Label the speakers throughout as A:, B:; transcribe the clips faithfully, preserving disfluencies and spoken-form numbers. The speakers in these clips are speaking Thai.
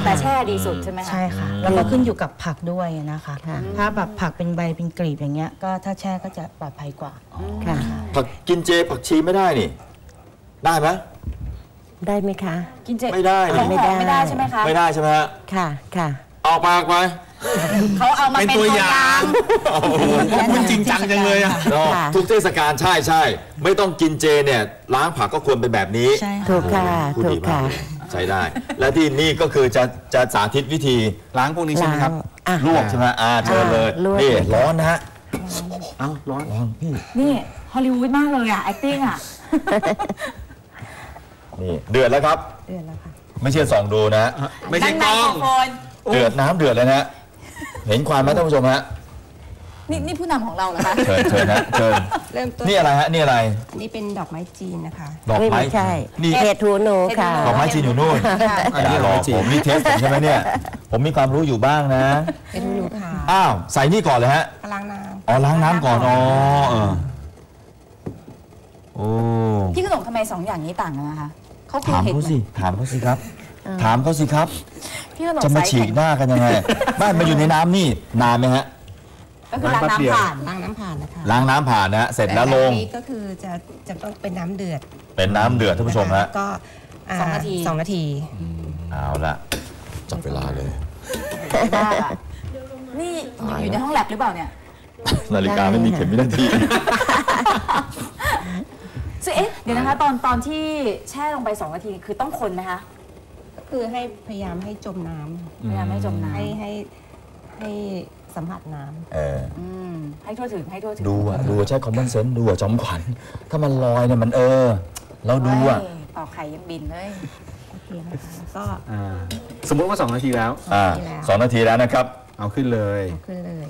A: แต่แช่ดีสุดใช่ไหมคะ
B: ใช่ค่ะแล้วก็ขึ้นอยู่กับผักด้วยนะคะถ้าแบบผักเป็นใบเป็นกลีบอย่างเงี้ยก็ถ้าแช่ก็จะปลอดภัยกว่า
C: ค่ะ
D: ผักกินเจผักชีไม่ได้นี่ได้ไหม
C: ได้ไหมคะ
A: กินเจ
D: ไม่ได้
A: ไม่ได้ไม่ได้ใช่ไหมคะ
D: ไม่ได้ใช่ไหมฮะ
C: ค่ะค่ะ
D: ออกปากไป
A: เขาเอามาเป็นตัวอย่าง
E: มันจริงจังจังเลยอ่ะ
D: ทุกเทศกาลใช่ใช่ไม่ต้องกินเจเนี่ยล้างผักก็ควรเป็นแบบนี้
C: ถูกค่ะถูกค่ะ
D: ใช้ได้และที่นี่ก็คือจะจะสาธิตวิธี
E: ล้างพวกนี้ใช่ไหมครับ
D: ลวกใช่ไหมอ่าเชิญเลยนี่ร้อนนะฮะ
E: เอ้าร้อน
A: พี่นี่ฮอลลีวูดมากเลยอ่ะ acting อ่ะ
D: นี่เดือดแล้วครับ
C: เดือดแล้วค่ะ
D: ไม่เชื่อส่องดูนะ
E: ไม่ใช่กล้อง
D: เดือดน้ำเดือดเลยนะเห็นความไหมท่านผู้ชมฮะ
A: นี่นี่ผู้นำของเราเหรอคะ
D: เชิญเชิญนะเชิญ
C: เริ่มต้น
D: นี่อะไรฮะนี่อะไร
C: นี่เป็นดอกไม้จีนนะคะ
D: ดอกไม้
C: ใช่นี่เห็ดหูหนูค่ะ
D: ดอกไม้จีนอยู่นู่นอย่ารอผมนี่เทสผมใช่ไหมเนี่ยผมมีความรู้อยู่บ้างนะ
C: เห็ดหูหนูค่ะ
D: อ้าวใส่นี่ก่อนเลยฮะ
C: ล้างน้ำ
D: อ๋อล้างน้ำก่อนอ๋อเออโอ้
A: พี่ขนมทำไมสองอย่างนี้ต่างกันนะคะเขา
D: ถามเขาสิถามเขาสิครับถามเขาสิครับจะมาฉีกหน้ากันยังไงบ้านมาอยู่ในน้ำนี่นานไหมฮะ
A: ก็คือล้างน้ำผ่าน
C: ล้างน้ำผ่านนะคะ
D: ล้างน้ำผ่านนะเสร็จแล้วลง
C: นี่ก็คือจะจะต้องเป็นน้ำเดือด
D: เป็นน้ำเดือดท่านผู้ชมฮะ
C: ก็
A: สองนาที
C: สองนาที
D: เอาละจับเวลาเลย
A: นี่อยู่ในห้องแลบหรือเปล่าเนี่ย
D: นาฬิกาไม่มีเข็มวินาที
A: ซึ่งเอ๊ะเดี๋ยวนะคะตอนตอนที่แช่ลงไปสองนาทีคือต้องคนไหมคะ
C: ก็คือให้พยายามให้จมน้
A: ำพยายามให้จมน้ำ
C: ให้ให้ให้สัมผัสน้
D: ำเออ
A: ให้ทั่วถึงให้ทั่วถึง
D: ดูอ่ะดูใช้คอมมอนเซนส์ดูอ่ะจอมขวัญถ้ามันลอยเนี่ยมันเออเราดูอ่ะ
A: ต่อไข่ยังบินเลย
C: โอเคนะคะก็
E: สมมติว่าสองนาทีแล้ว
D: อ่าสองนาทีแล้วนะครับ
E: เอาขึ้นเลย
C: เอาขึ้นเลย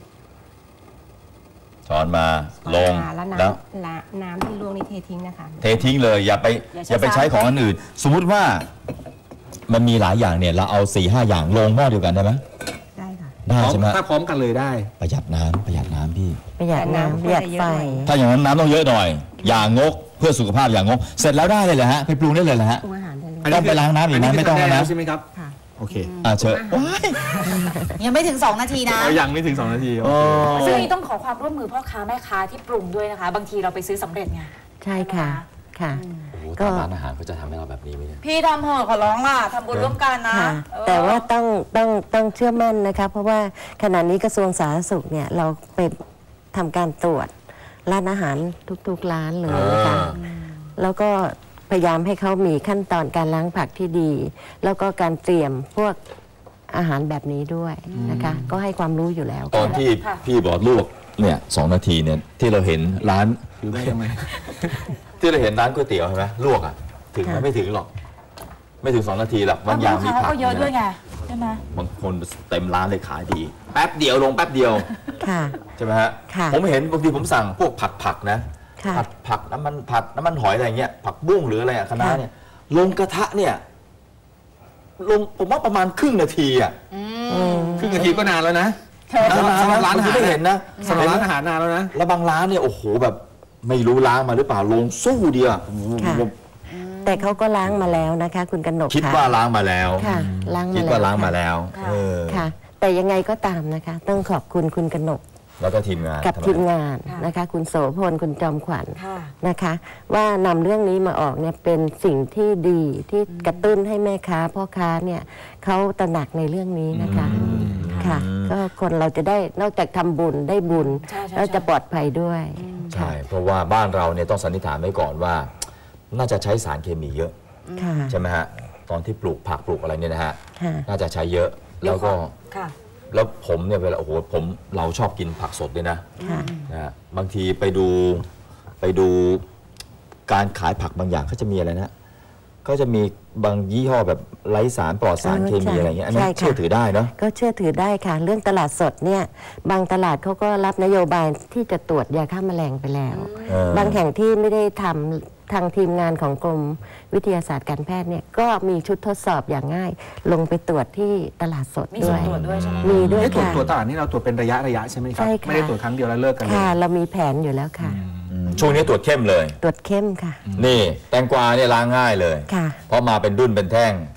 D: ช้อนมาลง
C: แล้วน้ำที่ลวกนี่เททิ้งนะคะ
D: เททิ้งเลยอย่าไปอย่าไปใช้ของอันอื่นสมมุติว่ามันมีหลายอย่างเนี่ยเราเอาสี่ห้าอย่างลงหม้อเดียวกันได้ไหม
C: ได้ค่ะ
D: ได้ใช่ไหม
E: ถ้าพร้อมกันเลยได้
D: ประหยัดน้ำประหยัดน้ำพี่
C: ประหยัดน้ำประหยัดไฟ
D: ถ้าอย่างนั้นน้ำต้องเยอะหน่อยอย่างงกเพื่อสุขภาพอย่างงกเสร็จแล้วได้เลยเหรอฮะไปปรุงได้เลยเหรอฮะ
C: ปรุงอาหารได้
D: เลยต้องไปล้างน้ำอีกนะไม่ต้องแล้ว
E: ใช่ไหมครับโอเค
D: อ่าเชิญ
A: ยังไม่ถึงสองนาทีนะ
E: ยังไม่ถึงสองนาที
A: ซึ่งนี่ต้องขอความร่วมมือพ่อค้าแม่ค้าที่ปรุงด้วยนะคะบางทีเราไปซื้อสำเร็จไง
C: ใช่ค่ะค่ะ
D: ก็ร้านอาหารเขาจะทำให้เราแบบนี้ไหม
A: พี่ทำเหอะขอร้องล่ะทำบุญร่วมกันนะ
C: แต่ว่าต้องต้องต้องเชื่อมั่นนะคะเพราะว่าขณะนี้กระทรวงสาธารณสุขเนี่ยเราไปทำการตรวจร้านอาหารทุกๆร้านเลยนะคะแล้วก็พยายามให้เขามีขั้นตอนการล้างผักที่ดีแล้วก็การเตรียมพวกอาหารแบบนี้ด้วยนะคะก็ให้ความรู้อยู่แล้ว
D: ตอนที่พี่บอกลวกเนี่ยสองนาทีเนี่ยที่เราเห็นร้าน
E: อยู่ได้ยังไง
D: ที่เราเห็นร้านก๋วยเตี๋ยวใช่ไหมลวกอ่ะถึงไหมไม่ถึงหรอกไม่ถึงสองนาทีหรอกบางอย่างมีผัก
A: เยอะด้วยไงใช่ไหม
D: บางคนเต็มร้านเลยขายดีแป๊บเดียวลงแป๊บเดียวใช่ไหมฮะผมเห็นบางทีผมสั่งพวกผัดผักนะผัดผักน้ำมันผัดน้ำมันหอยอะไรเงี้ยผักบุ้งหรืออะไรอะคณะเนี่ยลงกระทะเนี่ยลงผมว่าประมาณครึ่งนาทีอ่ะ
E: ครึ่งนาทีก็นานแล้วนะ
D: สำหรับร้านอาหารเห็นนะ
E: สำหรับร้านอาหารนานแล้วนะ
D: แล้วบางร้านเนี่ยโอ้โหแบบไม่รู้ล้างมาหรือเปล่าลงสู้เดียว
C: แต่เขาก็ล้างมาแล้วนะคะคุณกนก
D: คิดว่าล้างมาแล้ว
C: ค่ะล้างมา
D: คิดว่าล้างมาแล้ว
C: ค่ะแต่ยังไงก็ตามนะคะต้องขอบคุณคุณกนก
D: แล้วก็ทีมงาน
C: กับทีมงานนะคะคุณโสพลคุณจอมขวัญนะคะว่านำเรื่องนี้มาออกเนี่ยเป็นสิ่งที่ดีที่กระตุ้นให้แม่ค้าพ่อค้าเนี่ยเขาตระหนักในเรื่องนี้นะคะค่ะก็คนเราจะได้นอกจากทำบุญได้บุญแล้วจะปลอดภัยด้วย
D: ใช่เพราะว่าบ้านเราเนี่ยต้องสันนิษฐานไว้ก่อนว่าน่าจะใช้สารเคมีเยอะใช่ไหมฮะตอนที่ปลูกผักปลูกอะไรเนี่ยนะฮะน่าจะใช้เยอะแล้วก็แล้วผมเนี่ยเวลาโอ้โหผมเราชอบกินผักสดด้วยนะนะฮะบางทีไปดูไปดูการขายผักบางอย่างเขาจะมีอะไรนะก็จะมีบางยี่ห้อแบบไร้สารปลอดสารเคมีอะไรเงี้ยอันนั้นเชื่อถือได้เนาะ
C: ก็เชื่อถือได้ค่ะเรื่องตลาดสดเนี่ยบางตลาดเขาก็รับนโยบายที่จะตรวจยาฆ่าแมลงไปแล้วบางแห่งที่ไม่ได้ทำทางทีมงานของกรมวิทยาศาสตร์การแพทย์เนี่ยก็มีชุดทดสอบอย่างง่ายลงไปตรวจที่ตลาดสดด้วยมีด้วยค่ะ
E: ตรวจตลาดนี่เราตรวจเป็นระยะระยะใช่ไหมครับไม่ได้ตรวจครั้งเดียวแล้วเลิกกัน
C: ค่ะเรามีแผนอยู่แล้วค่ะ
D: ช่วงนี้ตรวจเข้มเลย
C: ตรวจเข้มค่ะ
D: นี่แตงกวาเนี่ยล้างง่ายเลยเพราะมาเป็นดุ้นเป็นแท่ง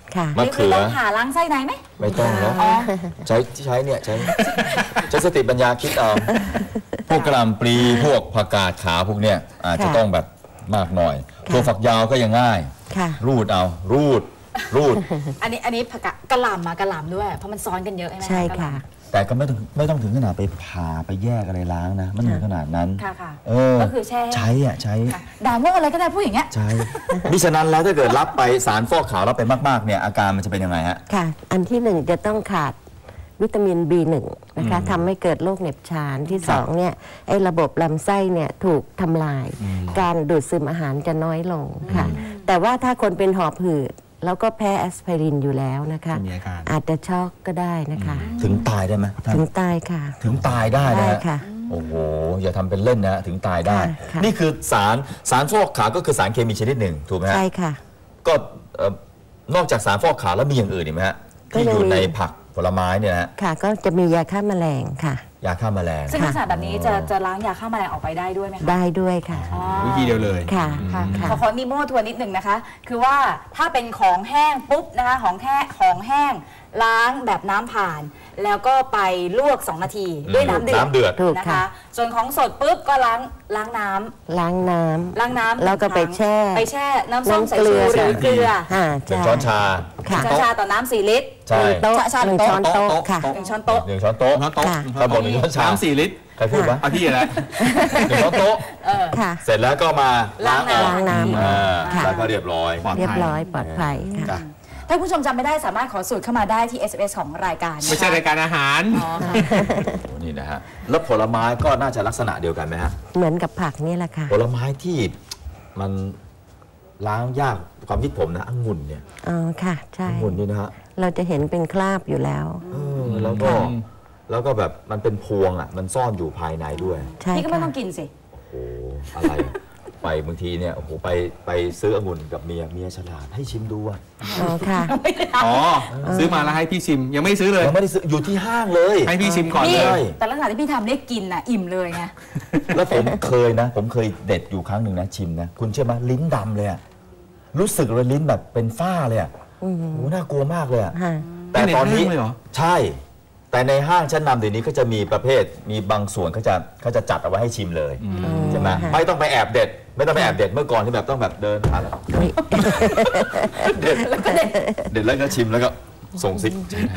C: ค่ะ
D: มะเขือ
A: ต้องผ่าล้างไส้ในไหม
D: ไม่ต้องหรอกใช้ใช้เนี่ยใช้ใช้สติปัญญาคิดเอาพวกกระหล่ำปลีพวกผักกาดขาวพวกเนี้ยอาจจะต้องแบบมากหน่อยตัวฝักยาวก็ยังง่ายรูดเอารูดรูด
A: อันนี้อันนี้ผักกะกะหล่ำมากะหล่ำด้วยเพราะมันซ้อนกันเยอะใช่ไหม
C: ใช่ค่ะ
D: แต่ก็ไม่ต้องไม่ต้องถึงขนาดไปผ่าไปแยกอะไรล้างนะไม่ถึงขนาดนั้น
A: ค่ะค่ะ
D: เออ
A: ก็คือแช่
D: ใช้อ่ะใช้
A: ด่าโง่อะไรก็ได้พูดอย่างเงี้ย
D: ใช่มิฉะนั้นแล้วถ้าเกิดรับไปสารฟอกขาวรับไปมากๆเนี่ยอาการมันจะเป็นยังไงฮะ
C: ค่ะอันที่หนึ่งจะต้องขาดวิตามิน บี หนึ่ง นะคะทำให้เกิดโรคเหน็บชาที่สองเนี่ยไอ้ระบบลำไส้เนี่ยถูกทำลาย การดูดซึมอาหารจะน้อยลงค่ะแต่ว่าถ้าคนเป็นหอบหืดแล้วก็แพ้แอสไพรินอยู่แล้วนะคะอาจจะช็อกก็ได้นะคะ
D: ถึงตายได้ไหม
C: ถึงตายค่ะ
D: ถึงตายได้นะ
C: ค่ะ
D: โอ้โหอย่าทำเป็นเล่นนะถึงตายได้นี่คือสารสารฟอกขาวก็คือสารเคมีชนิดหนึ่งถูกไหมฮะ
C: ใช่ค่ะ
D: ก็นอกจากสารฟอกขาวแล้วมีอย่างอื่นอีกไหมฮะที่อยู่ในผักผลไม้เนี่ยนะ
C: ค่ะก็จะมียาฆ่าแมลงค่ะ
D: ยาฆ่าแมลง
A: ซึ่งลักษณะแบบนี้จะจะล้างยาฆ่าแมลงออกไปได้ด้วยไหมคะ
C: ได้ด้วยค่ะ
E: วิธีเดียวเลย
C: ค่ะ
A: ขอขอนิโม่ทวนนิดหนึ่งนะคะคือว่าถ้าเป็นของแห้งปุ๊บนะคะของแห้งของแห้งล้างแบบน้ำผ่านแล้วก็ไปลวกสองนาทีด้วยน้ำเดือด
D: น้ำเดือด
A: นะคะส่วนของสดปุ๊บก็ล้างล้างน้ำ
C: ล้างน้ำ
A: ล้างน้ำ
C: แล้วก็ไปแช่
A: ไปแช่น้ำส้มสายชูหรือเกลือ
D: หนึ่งช้อนชา
A: ช้อนชาต่อน้ำสี่ลิตร
D: ใช่
C: โต๊ะหนึ่งช้อนโต๊ะค่ะ
A: หนึ่งช้อนโต๊ะ
D: หนึ่งช้อนโต๊ะถ้าบอกหนึ่งช้อนชา
E: สี่ลิตร
D: ใครพูดวะ
E: พี่อะไร
D: หนึ่งช้อนโต๊ะเสร็จแล้วก็มา
C: ล้างน้ำ
D: แล้วก็เรียบร้อย
C: เรียบร้อยปลอดภัยค่ะ
A: ถ้าผู้ชมจำไม่ได้สามารถขอสูตรเข้ามาได้ที่ เอส เอ็ม เอส ของรายการ
E: ไม่ใช่รายการอาหาร
D: นี่นะฮะแล้วผลไม้ก็น่าจะลักษณะเดียวกันไหมฮะ
C: เหมือนกับผักนี่แหละค่ะ
D: ผลไม้ที่มันล้างยากความคิดผมนะองุ่นเนี่ย
C: อ๋อค่ะใช่
D: องุ่นนี่นะฮะ
C: เราจะเห็นเป็นคราบอยู่แล้ว
D: แล้วก็แล้วก็แบบมันเป็นพวงอ่ะมันซ่อนอยู่ภายในด้วย
A: พี่ก็ไม่ต้องกินสิ
D: โอ้อะไรไปบางทีเนี่ยโอ้โหไปไปซื้อองุ่นกับเมียเมียฉลาดให้ชิมดูอ่ะ
C: อ๋อค่ะ
E: อ๋อซื้อมาแล้วให้พี่ชิมยังไม่ซื้อเลย
D: ยังไม่ได้ซื้ออยู่ที่ห้างเลย
E: ให้พี่ชิมก่อนเลย
A: แต่ลักษณะที่พี่ทำเรียกกินน่ะอิ่มเลยไง
D: แล้วผมเคยนะผมเคยเด็ดอยู่ครั้งหนึ่งนะชิมนะคุณเชื่อไหมลิ้นดำเลยอ่ะรู้สึกเลยลิ้นแบบเป็นฝ้าเลยอ่ะโอ้โหน่ากลัวมากเลยอ่ะแต่ตอนนี้ใช่แต่ในห้างชั้นนำเดี๋ยวนี้ก็จะมีประเภทมีบางส่วนเขาจะเขาจะจัดเอาไว้ให้ชิมเลยใช่ไหมไม่ต้องไปแอบเด็ดไม่ต้องไปแอบเด็ดเมื่อก่อนที่แบบต้องแบบเดินผ่านแล้วเด็ดแล้วก็เด็ดเด็ดแล้วก็ชิมแล้วก็ส่งซิก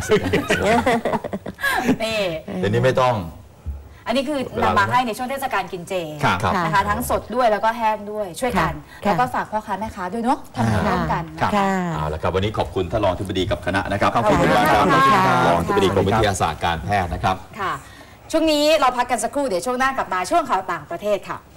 A: นี่
D: เดี๋ยวนี้ไม่ต้อง
A: อันนี้คือนำมาให้ในช่วงเทศกาลกินเจนะคะทั้งสดด้วยแล้วก็แห้งด้วยช่วยกันแล้วก็ฝากพ่อค้าแม่ค้าด้วยเนาะทำงานร่วมกัน
D: เอาละครับวันนี้ขอบคุณท่านรองอธิบดีกับคณะนะครับขอบคุณมากครับรองอธิบดีกรมวิทยาศาสตร์การแพทย์นะครับ
A: ค่ะช่วงนี้เราพักกันสักครู่เดี๋ยวช่วงหน้ากลับมาช่วงข่าวต่างประเทศค่ะ